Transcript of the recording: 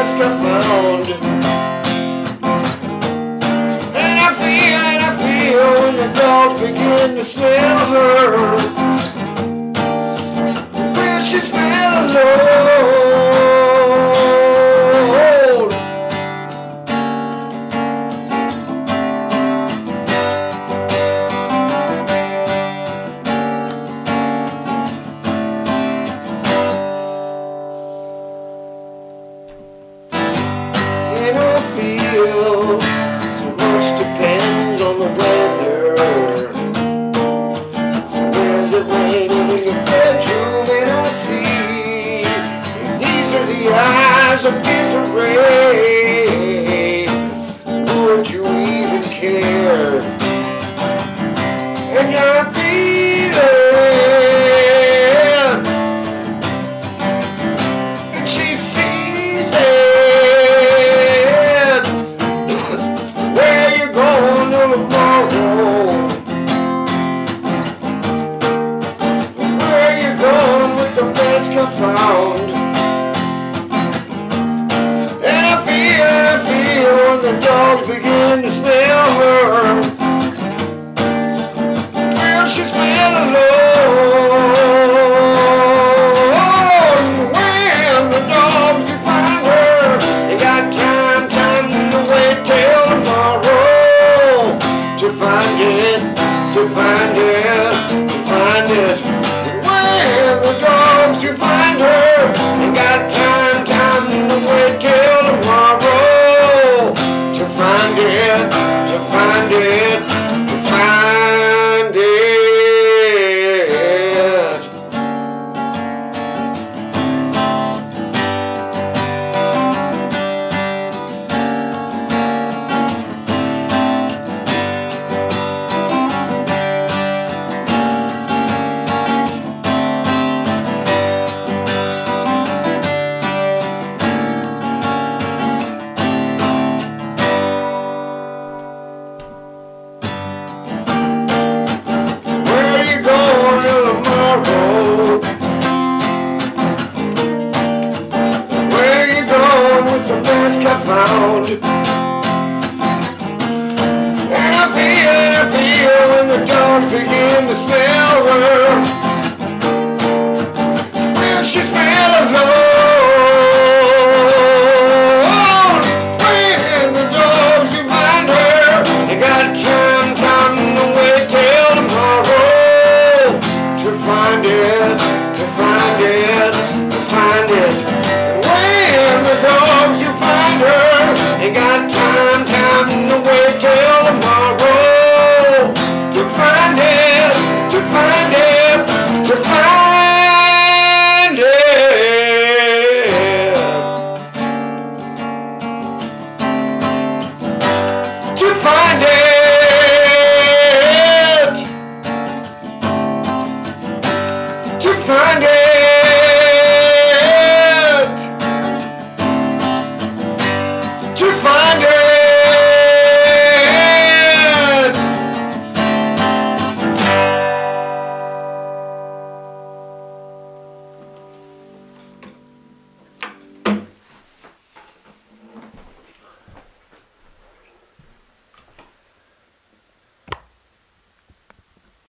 mask I found. And I feel when the dogs begin to smell her. Will she smell alone? So much depends on the weather. So is it raining in your bedroom? And I see these are the eyes of misery. Would you even care? And you're feeling, and she sees it. Tomorrow, where you going with the mask I found? And I feel when the dogs begin to smell her. Will she smell alone? When the dogs can find her, they got time to wait till tomorrow. To find it, to find it, to find it. When the dogs to find her, ain't got time to wait till tomorrow. To find it, to find it, to find it. I found. And I feel when the dogs begin to smell her. Will she smell?